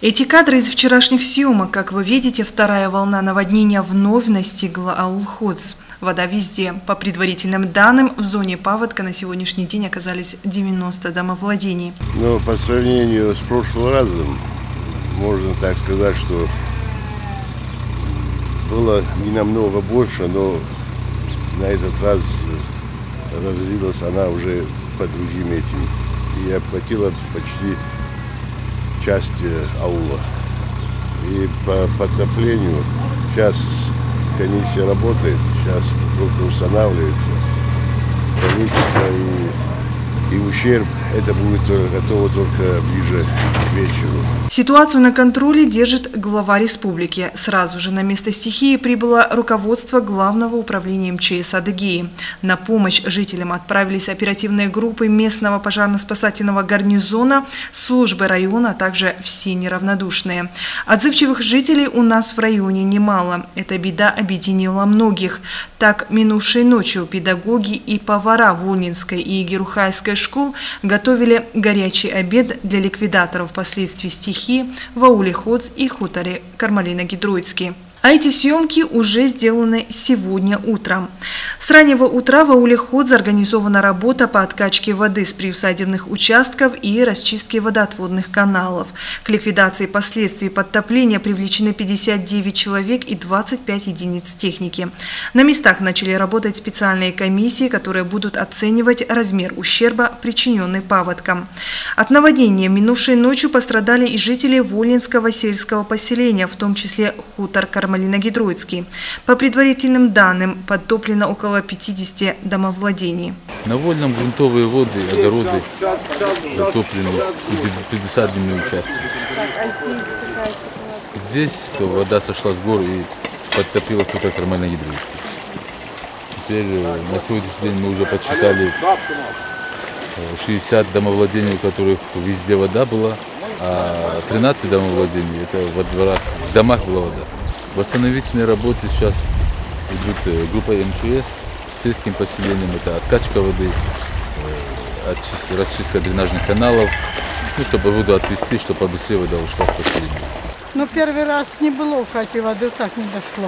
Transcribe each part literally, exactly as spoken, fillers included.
Эти кадры из вчерашних съемок. Как вы видите, вторая волна наводнения вновь настигла аул Ходз. Вода везде. По предварительным данным, в зоне паводка на сегодняшний день оказались девяносто домовладений. Но по сравнению с прошлым разом, можно так сказать, что было не намного больше, но на этот раз разлилась она уже по другим этим. И обхватила почти часть аула. И по подтоплению сейчас комиссия работает, сейчас только устанавливается количество и, и ущерб. Это будет готово только ближе к вечеру. Ситуацию на контроле держит глава республики. Сразу же на место стихии прибыло руководство Главного управления эм че эс Адыгеи. На помощь жителям отправились оперативные группы местного пожарно-спасательного гарнизона, службы района, а также все неравнодушные. Отзывчивых жителей у нас в районе немало. Эта беда объединила многих. Так, минувшей ночью педагоги и повара Волнинской и Герухайской школ готовили горячий обед для ликвидаторов последствий стихии в ауле Ходз и хуторе Кармалино-Гидроицкий. А эти съемки уже сделаны сегодня утром. С раннего утра в ауле Ходз организована работа по откачке воды с приусадебных участков и расчистке водоотводных каналов. К ликвидации последствий подтопления привлечены пятьдесят девять человек и двадцать пять единиц техники. На местах начали работать специальные комиссии, которые будут оценивать размер ущерба, причиненный паводком. От наводнения минувшей ночью пострадали и жители Волнинского сельского поселения, в том числе хутор Кармалино-Гидроицкий. По предварительным данным, подтоплено около пятидесяти домовладений. На Вольном грунтовые воды, огороды затоплены и предусадебные участки. Здесь то вода сошла с гор и подтопила хутор Кармалино-Гидроицкий. Теперь на сегодняшний день мы уже подсчитали шестьдесят домовладений, у которых везде вода была, а тринадцать домовладений, это во дворах, в домах была вода. Восстановительные работы сейчас идут группой эм че эс, сельским поселением, это откачка воды, расчистка дренажных каналов, ну, чтобы воду отвести, чтобы побыстрее вода ушла с поселения. Ну, первый раз не было в хате воды, так не дошло.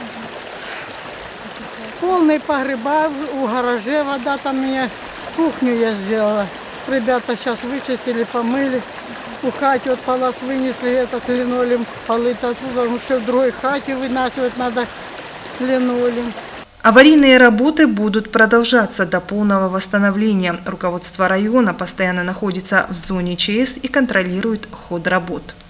Полный погреба, у гараже вода, там мне кухню я сделала. Ребята сейчас вычистили, помыли. У хати вот палац вынесли, этот линолеум, полы-то отсюда, потому что в другой хате выносить надо линолеум. Аварийные работы будут продолжаться до полного восстановления. Руководство района постоянно находится в зоне че эс и контролирует ход работ.